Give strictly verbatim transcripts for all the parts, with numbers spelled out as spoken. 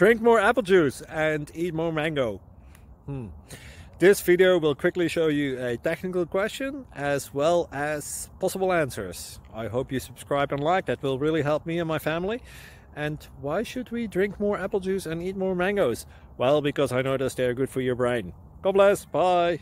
Drink more apple juice and eat more mango. Hmm. This video will quickly show you a technical question as well as possible answers. I hope you subscribe and like, that will really help me and my family. And why should we drink more apple juice and eat more mangoes? Well, because I noticed they're good for your brain. God bless, bye!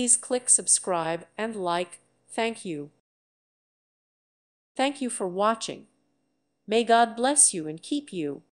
Please click subscribe and like. Thank you. Thank you for watching. May God bless you and keep you.